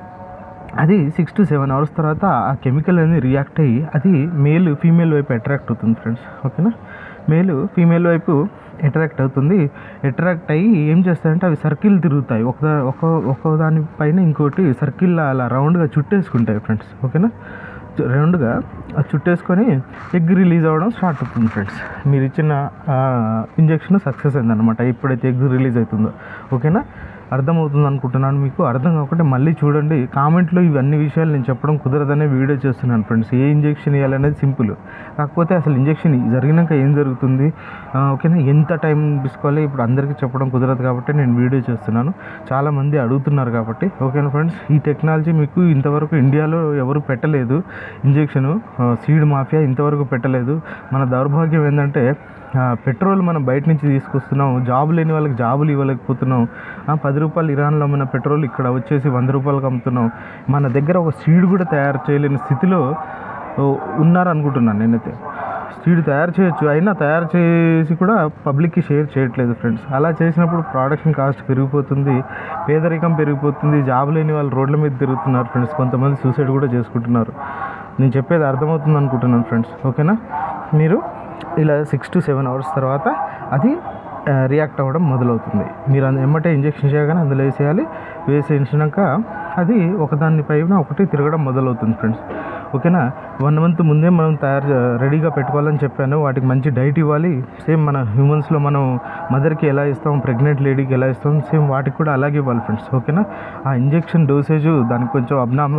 అది 6 to 7 అవర్స్ తర్వాత ఆ కెమికల్ అనేది రియాక్ట్ అయ్యి అది మేల్ ఫీమేల్ వైపు అట్రాక్ట్ అవుతుంది ఫ్రెండ్స్. ఓకేనా. మేల్ ఫీమేల్ వైపు అట్రాక్ట్ అవుతుంది. అట్రాక్ట్ అయ్యి ఏం చేస్తాయంటే అవి సర్కిల్ తిరుగుతాయి. ఒక దానిపైన ఇంకోటి సర్కిల్ అలా రౌండ్గా చుట్టేసుకుంటాయి ఫ్రెండ్స్. ఓకేనా. రౌండ్గా చుట్టేసుకొని ఎగ్ రిలీజ్ అవ్వడం స్టార్ట్ అవుతుంది ఫ్రెండ్స్. మీరు ఇచ్చిన ఇంజెక్షన్ సక్సెస్ అయిందనమాట ఎప్పుడైతే ఎగ్ రిలీజ్ అవుతుందో. ఓకేనా. అర్థమవుతుంది అనుకుంటున్నాను మీకు. అర్థం కాకుంటే మళ్ళీ చూడండి. కామెంట్లో ఇవన్నీ విషయాలు నేను చెప్పడం కుదరదనే వీడియో చేస్తున్నాను ఫ్రెండ్స్. ఏ ఇంజెక్షన్ ఇవ్వాలనేది సింపుల్. కాకపోతే అసలు ఇంజెక్షన్ జరిగినాక ఏం జరుగుతుంది, ఓకేనా, ఎంత టైం తీసుకోవాలి ఇప్పుడు అందరికీ చెప్పడం కుదరదు కాబట్టి నేను వీడియో చేస్తున్నాను. చాలామంది అడుగుతున్నారు కాబట్టి. ఓకేనా ఫ్రెండ్స్. ఈ టెక్నాలజీ మీకు ఇంతవరకు ఇండియాలో ఎవరు పెట్టలేదు. ఇంజెక్షను సీడ్ మాఫియా ఇంతవరకు పెట్టలేదు. మన దౌర్భాగ్యం ఏంటంటే పెట్రోల్ మనం బయట నుంచి తీసుకొస్తున్నాం. జాబ్ లేని వాళ్ళకి జాబులు ఇవ్వలేకపోతున్నాం. 10 రూపాయలు ఇరాన్లో అమ్మిన పెట్రోల్ ఇక్కడ వచ్చేసి 100 రూపాయలకు అమ్ముతున్నాం. మన దగ్గర ఒక సీడ్ కూడా తయారు చేయలేని స్థితిలో ఉన్నారనుకుంటున్నాను నేనైతే. సీడ్ తయారు చేయొచ్చు, అయినా తయారు చేసి కూడా పబ్లిక్కి షేర్ చేయట్లేదు ఫ్రెండ్స్. అలా చేసినప్పుడు ప్రొడక్షన్ కాస్ట్ పెరిగిపోతుంది, పేదరికం పెరిగిపోతుంది, జాబ్ లేని వాళ్ళు రోడ్ల మీద తిరుగుతున్నారు ఫ్రెండ్స్. కొంతమంది సూసైడ్ కూడా చేసుకుంటున్నారు. నేను చెప్పేది అర్థమవుతుంది అనుకుంటున్నాను ఫ్రెండ్స్. ఓకేనా. మీరు ఇలా 6 to 7 అవర్స్ తర్వాత అది రియాక్ట్ అవ్వడం మొదలవుతుంది. మీరు ఎమ్మటే ఇంజెక్షన్ చేయగానే అందులో వేసేసినాక అది ఒకదాని పైన ఒకటి తిరగడం మొదలవుతుంది ఫ్రెండ్స్. ఓకేనా. 1 month ముందే మనం రెడీగా పెట్టుకోవాలని చెప్పాను. వాటికి మంచి డైట్ ఇవ్వాలి. సేమ్ మన హ్యూమన్స్లో మనం మదర్కి ఎలా ఇస్తాం, ప్రెగ్నెంట్ లేడీకి ఎలా ఇస్తాం, సేమ్ వాటికి కూడా అలాగే ఇవ్వాలి ఫ్రెండ్స్. ఓకేనా. ఆ ఇంజెక్షన్ డోసేజు దానికి కొంచెం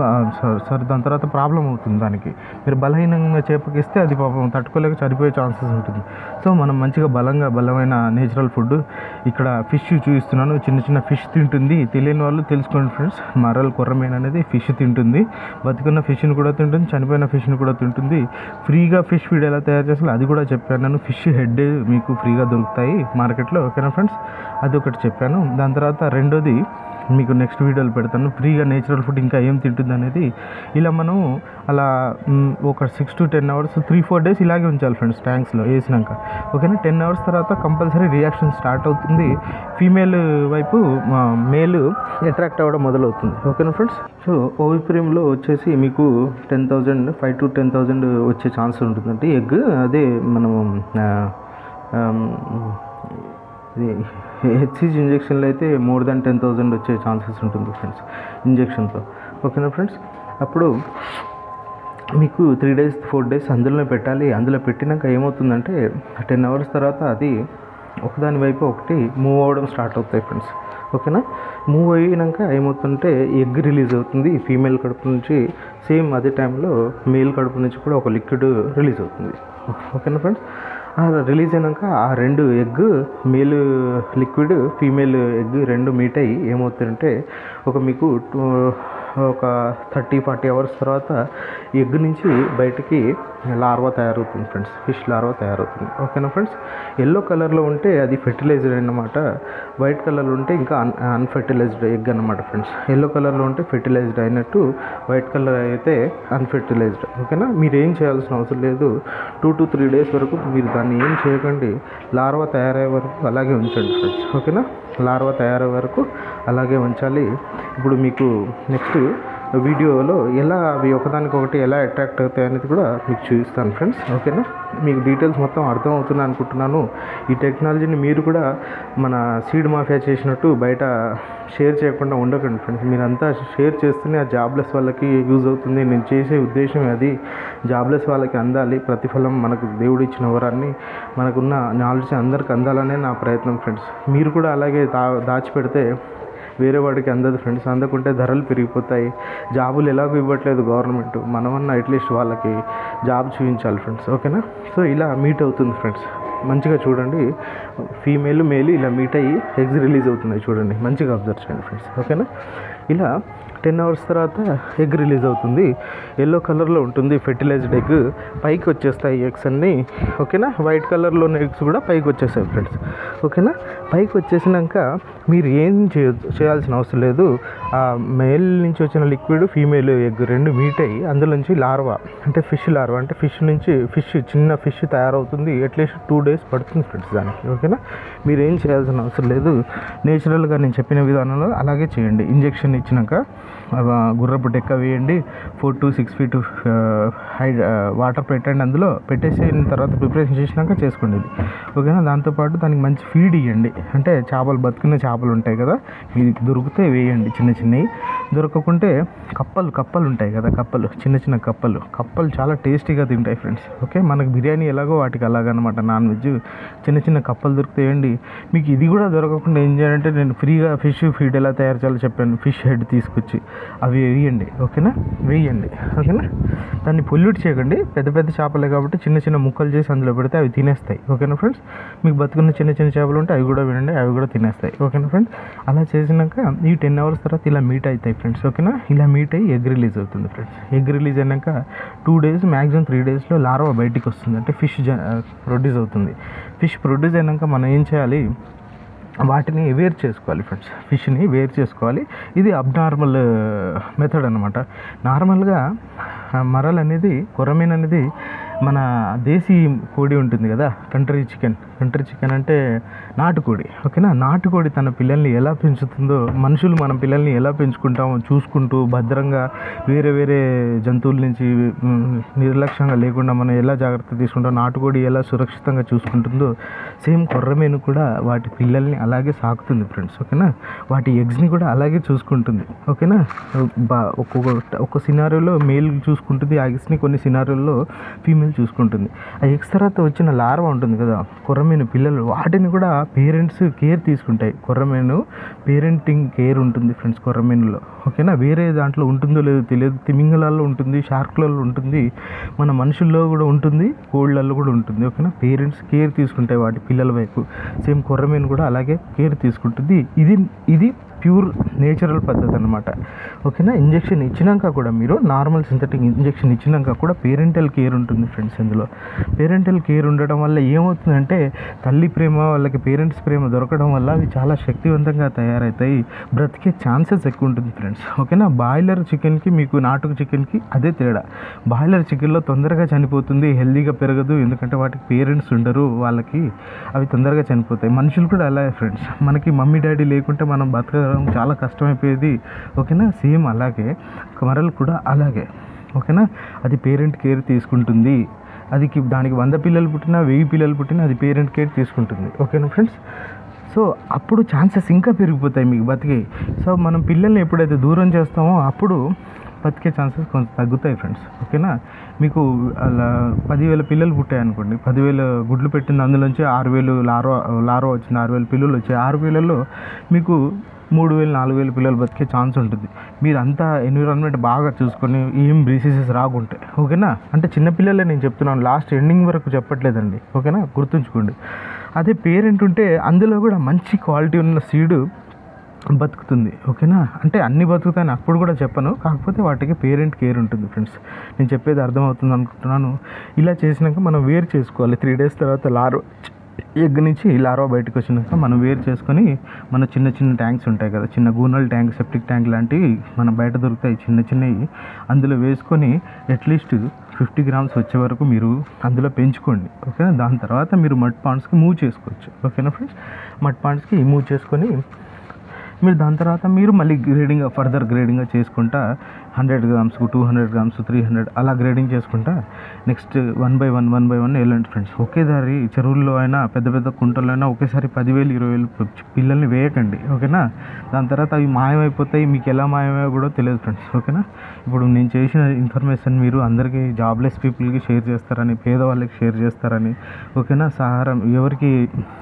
దాని తర్వాత ప్రాబ్లం అవుతుంది. దానికి మీరు బలహీనంగా చేపకిస్తే అది పాపం తట్టుకోలేక చనిపోయే ఛాన్సెస్ ఉంటుంది. సో మనం మంచిగా బలమైన నేచురల్ ఫుడ్ ఇక్కడ ఫిష్ చూపిస్తున్నాను. చిన్న ఫిష్ తింటుంది. తెలియని వాళ్ళు తెలుసుకోండి ఫ్రెండ్స్. మరల్ కొర్రమీన్ అనేది ఫిష్ తింటుంది. బతుకున్న ఫిష్ని కూడా తింటుంది, చనిపోయిన ఫిష్ని కూడా తింటుంది. ఫ్రీగా ఫిష్ ఫీడ్ ఎలా తయారు చేయాలో అది కూడా చెప్పాను నేను. ఫిష్ హెడ్ మీకు ఫ్రీగా దొరుకుతాయి మార్కెట్లో. ఓకేనా ఫ్రెండ్స్. అది ఒకటి చెప్పాను. దాని తర్వాత రెండోది మీకు నెక్స్ట్ వీడియోలో పెడతాను. ఫ్రీగా నేచురల్ ఫుడ్ ఇంకా ఏం తింటుంది అనేది. ఇలా మనం అలా ఒక 6 to 10 అవర్స్ 3-4 days ఇలాగే ఉంచాలి ఫ్రెండ్స్ ట్యాంక్స్లో వేసినాక. ఓకేనా. 10 hours తర్వాత కంపల్సరీ రియాక్షన్ స్టార్ట్ అవుతుంది. ఫీమేల్ వైపు మేల్ అట్రాక్ట్ అవ్వడం మొదలవుతుంది. ఓకేనా ఫ్రెండ్స్. సో ఓవిప్రియంలో వచ్చేసి మీకు 10,000 5 to 10,000 వచ్చే ఛాన్స్ ఉంటుందంటే ఎగ్. అదే మనము హెచ్సిజీ ఇంజెక్షన్లో అయితే మోర్ దాన్ 10,000 వచ్చే ఛాన్సెస్ ఉంటుంది ఫ్రెండ్స్ ఇంజెక్షన్తో. ఓకేనా ఫ్రెండ్స్. అప్పుడు మీకు 3 days 4 days అందులోనే పెట్టాలి. అందులో పెట్టినాక ఏమవుతుందంటే 10 hours తర్వాత అది ఒకదాని వైపు ఒకటి మూవ్ అవ్వడం స్టార్ట్ అవుతాయి ఫ్రెండ్స్. ఓకేనా. మూవ్ అయినాక ఏమవుతుందంటే ఎగ్ రిలీజ్ అవుతుంది ఫీమేల్ కడుపు నుంచి. సేమ్ అదే టైంలో మేల్ కడుపు నుంచి కూడా ఒక లిక్విడ్ రిలీజ్ అవుతుంది. ఓకేనా ఫ్రెండ్స్. రిలీజ్ అయినాక ఆ 2 egg male liquid female egg 2 meet అయ్యి ఏమవుతుందంటే మీకు ఒక 30-40 అవర్స్ తర్వాత ఎగ్ నుంచి బయటికి లార్వా తయారవుతుంది ఫ్రెండ్స్, ఫిష్ లార్వా తయారవుతుంది. ఓకేనా ఫ్రెండ్స్. ఎల్లో కలర్లో ఉంటే అది ఫెర్టిలైజ్డ్ అన్నమాట, వైట్ కలర్లో ఉంటే ఇంకా అన్ఫెర్టిలైజ్డ్ ఎగ్ అన్నమాట ఫ్రెండ్స్. ఎల్లో కలర్లో ఉంటే ఫెర్టిలైజ్డ్ అయినట్టు, వైట్ కలర్ అయితే అన్ఫెర్టిలైజ్డ్. ఓకేనా. మీరు ఏం చేయాల్సిన అవసరం లేదు. 2 to 3 డేస్ వరకు మీరు దాన్ని ఏం చేయకండి, లార్వా తయారయ్యే వరకు అలాగే ఉంచండి ఫ్రెండ్స్. ఓకేనా. లార్వా తయారయ్యే వరకు అలాగే ఉంచాలి. ఇప్పుడు మీకు నెక్స్ట్ వీడియోలో ఎలా అవి ఒకదానికొకటి ఎలా అట్రాక్ట్ అవుతాయి అనేది కూడా మీకు చూపిస్తాను ఫ్రెండ్స్. ఓకేనా. మీకు డీటెయిల్స్ మొత్తం అర్థం అవుతుంది అనుకుంటున్నాను. ఈ టెక్నాలజీని మీరు కూడా మన సీడ్ మాఫియా చేసినట్టు బయట షేర్ చేయకుండా ఉండకండి ఫ్రెండ్స్. మీరంతా షేర్ చేస్తేనే ఆ జాబ్లెస్ వాళ్ళకి యూజ్ అవుతుంది. నేను చేసే ఉద్దేశం అది, జాబ్లెస్ వాళ్ళకి అందాలి ప్రతిఫలం, మనకు దేవుడు ఇచ్చిన వరాన్ని, మనకున్న నాలెడ్జ్ అందరికి అందాలనే నా ప్రయత్నం ఫ్రెండ్స్. మీరు కూడా అలాగే దాచిపెడితే వేరే వాడికి అందదు ఫ్రెండ్స్. అందకుంటే ధరలు పెరిగిపోతాయి. జాబులు ఎలాగో ఇవ్వట్లేదు గవర్నమెంట్, మనమన్నా అట్లీస్ట్ వాళ్ళకి జాబ్ చూపించాలి ఫ్రెండ్స్. ఓకేనా. సో ఇలా మీట్ అవుతుంది ఫ్రెండ్స్. మంచిగా చూడండి, ఫీమేల్ మేల్ ఇలా మీట్ అయ్యి ఎగ్స్ రిలీజ్ అవుతున్నాయి చూడండి, మంచిగా అబ్జర్వ్ చేయండి ఫ్రెండ్స్. ఓకేనా. ఇలా 10 అవర్స్ తర్వాత ఎగ్ రిలీజ్ అవుతుంది. ఎల్లో కలర్లో ఉంటుంది ఫెర్టిలైజ్డ్ ఎగ్, పైకి వచ్చేస్తాయి ఎగ్స్ అన్నీ. ఓకేనా. వైట్ కలర్లో ఉన్న ఎగ్స్ కూడా పైకి వచ్చేస్తాయి ఫ్రెండ్స్. ఓకేనా. పైకి వచ్చేసినాక మీరు ఏం చేయాల్సిన అవసరం లేదు. ఆ మేల్ నుంచి వచ్చిన లిక్విడ్ ఫీమేల్ ఎగ్ 2 మీట్ అయ్యి అందులోంచి లార్వా అంటే ఫిష్ లార్వా అంటే చిన్న ఫిష్ తయారవుతుంది. అట్లీస్ట్ 2 డేస్ పడుతుంది ఫ్రెండ్స్ దానికి. ఓకేనా. మీరు ఏం చేయాల్సిన అవసరం లేదు. నేచురల్గా నేను చెప్పిన విధానంలో అలాగే చేయండి. ఇంజెక్షన్ ఇచ్చినాక గుర్రపు డెక్క వేయండి, 4 to 6 feet వాటర్ పెట్టండి, అందులో పెట్టేసిన తర్వాత ప్రిపరేషన్ చేసినాక చేసుకోండి ఇది. ఓకేనా. దాంతోపాటు దానికి మంచి ఫీడ్ ఇవ్వండి. అంటే చేపలు, బతుకున్న చేపలు ఉంటాయి కదా, మీకు దొరికితే వేయండి. చిన్నవి దొరకకుంటే కప్పలు ఉంటాయి కదా, చిన్న కప్పలు చాలా టేస్టీగా తింటాయి ఫ్రెండ్స్. ఓకే. మనకు బిర్యానీ ఎలాగో వాటికి అలాగనమాట, నాన్ వెజ్ చిన్న కప్పలు దొరికితే వేయండి. మీకు ఇది కూడా దొరకకుండా ఏం చేయాలంటే నేను ఫ్రీగా ఫిష్ ఫీడ్ ఎలా తయారు చేయాలో చెప్పాను. ఫిష్ హెడ్ తీసుకొచ్చి అవి వేయండి. ఓకేనా. వేయండి. ఓకేనా. దాన్ని పొల్యూట్ చేయకండి. పెద్ద చేపలే కాబట్టి చిన్న ముక్కలు చేసి అందులో పెడితే అవి తినేస్తాయి. ఓకేనా ఫ్రెండ్స్. మీకు బతుకున్న చిన్న చేపలు ఉంటే అవి కూడా వినండి, అవి కూడా తినేస్తాయి. ఓకేనా ఫ్రెండ్స్. అలా చేసినాక ఈ 10 అవర్స్ తర్వాత ఇలా మీట్ అవుతాయి ఫ్రెండ్స్. ఓకేనా. ఇలా మీట్ అయ్యి ఎగ్ రిలీజ్ అవుతుంది ఫ్రెండ్స్. ఎగ్ రిలీజ్ అయినాక 2 days మ్యాక్సిమం 3 daysలో లార్వా బయటికి వస్తుంది, అంటే ఫిష్ ప్రొడ్యూస్ అవుతుంది. ఫిష్ ప్రొడ్యూస్ అయినాక మనం ఏం చేయాలి, వాటిని వేరు చేసుకోవాలి ఫ్రెండ్స్. ఫిష్ని వేరు చేసుకోవాలి. ఇది అబ్నార్మల్ మెథడ్ అనమాట. నార్మల్గా మరల్ అనేది, కొర్రమీన్ అనేది మన దేశీ కోడి ఉంటుంది కదా, కంట్రీ చికెన్ అంటే నాటుకోడి. ఓకేనా. నాటుకోడి తన పిల్లల్ని ఎలా పెంచుతుందో మనుషులు మన పిల్లల్ని ఎలా పెంచుకుంటామో చూసుకుంటూ భద్రంగా వేరే జంతువుల నుంచి నిర్లక్ష్యంగా లేకుండా మనం ఎలా జాగ్రత్త తీసుకుంటాం, నాటుకోడి ఎలా సురక్షితంగా చూసుకుంటుందో సేమ్ కొర్రమీను కూడా వాటి పిల్లల్ని అలాగే సాకుతుంది ఫ్రెండ్స్. ఓకేనా. వాటి ఎగ్స్ని కూడా అలాగే చూసుకుంటుంది. ఓకేనా. ఒక్కొక్క సినారియోలో మేల్ చూసుకుంటుంది ఆ ఎగ్స్ని, కొన్ని సినారియోల్లో ఫీమేల్ చూసుకుంటుంది. ఆ ఎగ్స్ తర్వాత వచ్చిన లార్వా ఉంటుంది కదా, కొర్రమీను పిల్లలు, వాటిని కూడా పేరెంట్స్ కేర్ తీసుకుంటాయి. కొర్రమీను పేరెంటింగ్ కేర్ ఉంటుంది ఫ్రెండ్స్ కొర్రమీనులో. ఓకేనా. వేరే దాంట్లో ఉంటుందో లేదో తెలియదు, తిమింగలాల్లో ఉంటుంది, షార్క్లలో ఉంటుంది, మన మనుషుల్లో కూడా ఉంటుంది, కోళ్ళల్లో కూడా ఉంటుంది. ఓకేనా. పేరెంట్స్ కేర్ తీసుకుంటాయి వాటి పిల్లల వైపు. సేమ్ కొర్రమీను కూడా అలాగే కేర్ తీసుకుంటుంది. ఇది ప్యూర్ నేచురల్ పద్ధతి అనమాట. ఓకేనా. ఇంజెక్షన్ ఇచ్చినాక కూడా మీరు నార్మల్ సింథటిక్ ఇంజెక్షన్ ఇచ్చినాక కూడా పేరెంటల్ కేర్ ఉంటుంది ఫ్రెండ్స్. ఇందులో పేరెంటల్ కేర్ ఉండడం వల్ల ఏమవుతుందంటే తల్లి ప్రేమ, వాళ్ళకి పేరెంట్స్ ప్రేమ దొరకడం వల్ల అవి చాలా శక్తివంతంగా తయారవుతాయి, బ్రతికే ఛాన్సెస్ ఎక్కువ ఉంటుంది ఫ్రెండ్స్. ఓకేనా. బాయిలర్ చికెన్కి మీకు నాటుకు చికెన్కి అదే తేడా. బాయిలర్ చికెన్లో తొందరగా చనిపోతుంది, హెల్దీగా పెరగదు, ఎందుకంటే వాటికి పేరెంట్స్ ఉండరు, వాళ్ళకి అవి తొందరగా చనిపోతాయి. మనుషులు కూడా అలాగే ఫ్రెండ్స్. మనకి మమ్మీ డాడీ లేకుంటే మనం బతకడం చాలా కష్టమైపోయేది. ఓకేనా. సేమ్ అలాగే మరలు కూడా అలాగే. ఓకేనా. అది పేరెంట్ కేర్ తీసుకుంటుంది. దానికి 100 పిల్లలు పుట్టినా 1000 పిల్లలు పుట్టినా అది పేరెంట్ కేర్ తీసుకుంటుంది. ఓకేనా ఫ్రెండ్స్. సో అప్పుడు ఛాన్సెస్ ఇంకా పెరిగిపోతాయి మీకు బతికే. సో మనం పిల్లల్ని ఎప్పుడైతే దూరం చేస్తామో అప్పుడు బతికే ఛాన్సెస్ కొంచెం తగ్గుతాయి ఫ్రెండ్స్. ఓకేనా. మీకు అలా 10,000 పిల్లలు పుట్టాయి అనుకోండి, 10,000 గుడ్లు పెట్టింది, అందులోంచి 6,000 లార్వా వచ్చింది, 6,000 పిల్లలు వచ్చాయి. 6,000లో మీకు 3000 4000 పిల్లలు బతికే ఛాన్స్ ఉంటుంది. మీరు అంతా ఎన్విరాన్మెంట్ బాగా చూసుకొని ఏం డిసీజెస్ రాకుంటాయి. ఓకేనా? అంటే చిన్నపిల్లలే నేను చెప్తున్నాను, లాస్ట్ ఎండింగ్ వరకు చెప్పట్లేదండి. ఓకేనా? గుర్తుంచుకోండి. అదే పేరెంట్ ఉంటే అందులో కూడా మంచి క్వాలిటీ ఉన్న సీడు బతుకుతుంది. ఓకేనా? అంటే అన్నీ బతుకుతాయని అప్పుడు కూడా చెప్పను, కాకపోతే వాటికి పేరెంట్ కేర్ ఉంటుంది ఫ్రెండ్స్. నేను చెప్పేది అర్థమవుతుంది అనుకుంటున్నాను. ఇలా చేసినాక మనం వేరు చేసుకోవాలి. 3 days తర్వాత లార్వా ఎగ్ నుంచి లార్వా బయటకు వచ్చినాక మనం వేరు చేసుకొని మన చిన్న చిన్న ట్యాంక్స్ ఉంటాయి కదా, చిన్న గూనల్ ట్యాంక్, సెప్టిక్ ట్యాంక్ లాంటివి మన బయట దొరుకుతాయి చిన్న చిన్నవి. అందులో వేసుకొని అట్లీస్ట్ 50 grams వచ్చే వరకు మీరు అందులో పెంచుకోండి. ఓకేనా? దాని తర్వాత మీరు మడ్ పాండ్స్కి మూవ్ చేసుకోవచ్చు. ఓకేనా ఫ్రెండ్స్? మడ్ పాండ్స్కి మూవ్ చేసుకొని మీరు దాని తర్వాత మీరు మళ్ళీ ఫర్దర్ గ్రేడింగ్గా చేసుకుంటా 100 grams, 200 grams, 300 అలా గ్రేడింగ్ చేసుకుంటా నెక్స్ట్ 1 by 1 వెళ్ళండి ఫ్రెండ్స్. ఒకేసారి చెరువుల్లో అయినా పెద్ద పెద్ద కుంటల్లో అయినా ఒకేసారి 10,000 20,000 పిల్లల్ని వేయకండి. ఓకేనా? దాని తర్వాత అవి మాయమైపోతాయి. మీకు ఎలా మాయమయ్యో కూడా తెలియదు ఫ్రెండ్స్. ఓకేనా? ఇప్పుడు నేను చేసిన ఇన్ఫర్మేషన్ మీరు అందరికీ జాబ్లెస్ పీపుల్కి షేర్ చేస్తారని, పేదవాళ్ళకి షేర్ చేస్తారని, ఓకేనా, సహారం ఎవరికి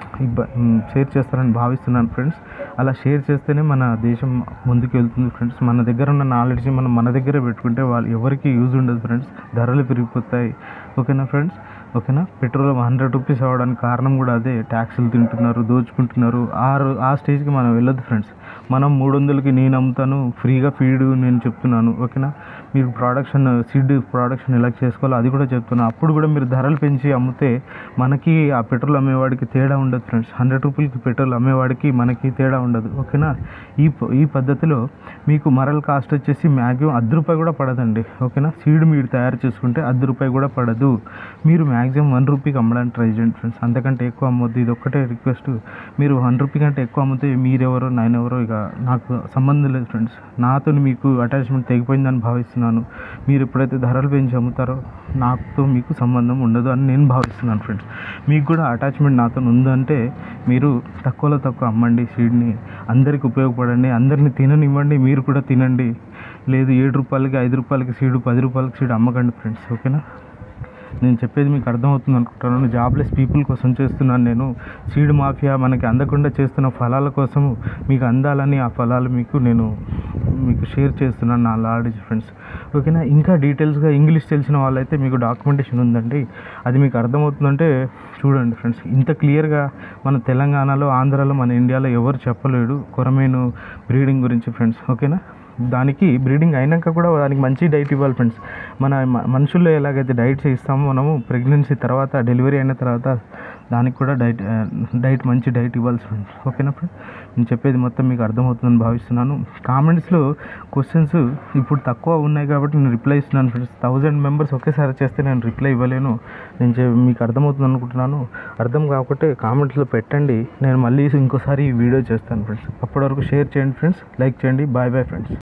షేర్ చేస్తారని భావిస్తున్నాను ఫ్రెండ్స్. అలా షేర్ చేస్తేనే మన దేశం ముందుకు వెళ్తుంది ఫ్రెండ్స్. మన దగ్గర ఉన్న నాలెడ్జ్ మనం మన దగ్గరే పెట్టుకుంటే వాళ్ళు ఎవరికి యూజ్ ఉండదు ఫ్రెండ్స్. ధరలు పెరిగిపోతాయి. ఓకేనా ఫ్రెండ్స్? ఓకేనా? పెట్రోల్ 100 రూపీస్ అవ్వడానికి కారణం కూడా అదే. ట్యాక్సులు తింటున్నారు, దోచుకుంటున్నారు. ఆ స్టేజ్కి మనం వెళ్ళొద్దు ఫ్రెండ్స్. మనం 300కి నేను అమ్ముతాను, ఫ్రీగా ఫీడ్ నేను చెప్తున్నాను. ఓకేనా? మీరు సీడ్ ప్రొడక్షన్ ఎలా చేసుకోవాలో అది కూడా చెప్తున్నాను. అప్పుడు కూడా మీరు ధరలు పెంచి అమ్మితే మనకి ఆ పెట్రోల్ అమ్మేవాడికి తేడా ఉండదు ఫ్రెండ్స్. 100 రూపాయలకి పెట్రోల్ అమ్మేవాడికి మనకి తేడా ఉండదు. ఓకేనా? ఈ పద్ధతిలో మీకు మరల్ కాస్ట్ వచ్చేసి మ్యాక్సిమం ₹10 కూడా పడదండి. ఓకేనా? సీడ్ మీరు తయారు చేసుకుంటే ₹10 కూడా పడదు. మీరు మ్యాక్సిమం ₹1 అమ్మడానికి ట్రై చేయండి ఫ్రెండ్స్. అంతకంటే ఎక్కువ అమ్మొద్దు. ఇది ఒక్కటే రిక్వెస్ట్. మీరు ₹1 కంటే ఎక్కువ అమ్మితే మీరెవరో నేనెవరో ఇక నాకు సంబంధం లేదు ఫ్రెండ్స్. నాతో మీకు అటాచ్మెంట్ తెగిపోయిందని భావిస్తున్నాను. మీరు ఎప్పుడైతే ధరలు పెంచి అమ్ముతారో నాతో మీకు సంబంధం ఉండదు అని నేను భావిస్తున్నాను ఫ్రెండ్స్. మీకు కూడా అటాచ్మెంట్ నాతో ఉందంటే మీరు తక్కువలో తక్కువ అమ్మండి సీడ్ని. అందరికి ఉపయోగపడండి, అందరిని తిననివ్వండి, మీరు కూడా తినండి. లేదు ₹7కి ₹5కి సీడు, ₹10కి సీడు అమ్మకండి ఫ్రెండ్స్. ఓకేనా? నేను చెప్పేది మీకు అర్థమవుతుంది అనుకుంటున్నాను. జాబ్లెస్ పీపుల్ కోసం చేస్తున్నాను నేను. సీడ్ మాఫియా మనకి అందకుండా చేస్తున్న ఫలాల కోసం మీకు అందాలని ఆ ఫలాలు మీకు షేర్ చేస్తున్నాను నా నాలెడ్జ్ ఫ్రెండ్స్. ఓకేనా? ఇంకా డీటెయిల్స్గా ఇంగ్లీష్ తెలిసిన వాళ్ళైతే మీకు డాక్యుమెంటేషన్ ఉందండి, అది మీకు అర్థమవుతుందంటే చూడండి ఫ్రెండ్స్. ఇంత క్లియర్గా మన తెలంగాణలో, ఆంధ్రాలో, మన ఇండియాలో ఎవరు చెప్పలేడు కొరమేను బ్రీడింగ్ గురించి ఫ్రెండ్స్. ఓకేనా? దానికి బ్రీడింగ్ అయినాక కూడా దానికి మంచి డైట్ ఇవ్వాలి ఫ్రెండ్స్. మన మనుషుల్లో ఎలాగైతే డైట్స్ ఇస్తామో మనము ప్రెగ్నెన్సీ తర్వాత, డెలివరీ అయిన తర్వాత దానికి కూడా మంచి డైట్ ఇవ్వాలి ఫ్రెండ్స్. ఓకేనా ఫ్రెండ్స్? నేను చెప్పేది మొత్తం మీకు అర్థమవుతుందని భావిస్తున్నాను. కామెంట్స్లో క్వశ్చన్స్ ఇప్పుడు తక్కువ ఉన్నాయి కాబట్టి నేను రిప్లై ఇస్తున్నాను ఫ్రెండ్స్. 1000 మెంబర్స్ ఒకేసారి చేస్తే నేను రిప్లై ఇవ్వలేను. మీకు అర్థమవుతుంది అనుకుంటున్నాను. అర్థం కాకపోతే కామెంట్స్లో పెట్టండి, నేను మళ్ళీ ఇంకోసారి ఈ వీడియో చేస్తాను ఫ్రెండ్స్. అప్పటి వరకు షేర్ చేయండి ఫ్రెండ్స్, లైక్ చేయండి. Bye friends.